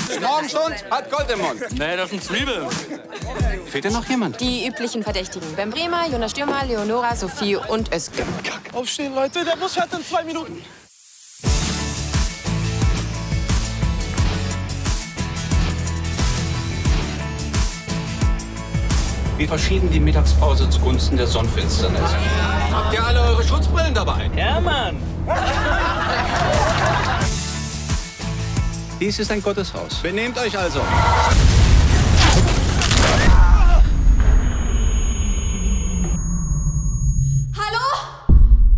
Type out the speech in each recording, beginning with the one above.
Morgen schon? Hat Gold im Mund. Nee, das sind Zwiebeln. Fehlt denn noch jemand? Die üblichen Verdächtigen. Ben Bremer, Jonas Stürmer, Leonora, Sophie und Özge. Aufstehen, Leute, der Bus fährt in 2 Minuten. Wir verschieben die Mittagspause zugunsten der Sonnenfinsternis. Habt ihr alle eure Schutzbrillen dabei? Ja, Mann. Dies ist ein Gotteshaus. Benehmt euch also. Hallo?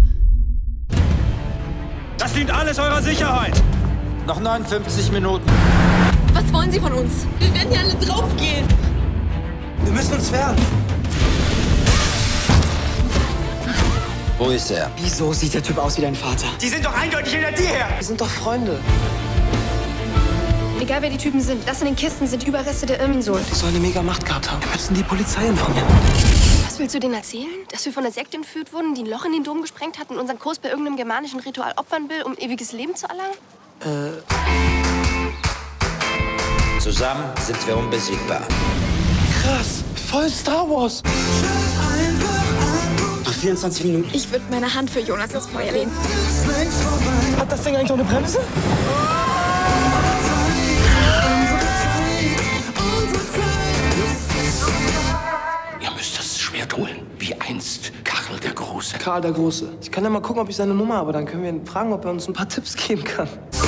Das dient alles eurer Sicherheit. Noch 59 Minuten. Was wollen Sie von uns? Wir werden ja alle draufgehen. Wir müssen uns wehren. Wo ist er? Wieso sieht der Typ aus wie dein Vater? Die sind doch eindeutig hinter dir her. Wir sind doch Freunde. Egal wer die Typen sind, das in den Kisten sind Überreste der Irminsul. Die sollen eine mega Macht gehabt haben. Wir müssen die Polizei informieren. Was willst du denen erzählen? Dass wir von der Sekte entführt wurden, die ein Loch in den Dom gesprengt hatten und unseren Kurs bei irgendeinem germanischen Ritual opfern will, um ewiges Leben zu erlangen? Zusammen sind wir unbesiegbar. Krass, voll Star Wars. Nach 24 Minuten. Ich würde meine Hand für Jonas ins Feuer legen. Hat das Ding eigentlich noch eine Bremse? Ihr müsst das Schwert holen, wie einst Karl der Große. Karl der Große. Ich kann ja mal gucken, ob ich seine Nummer habe. Dann können wir ihn fragen, ob er uns ein paar Tipps geben kann.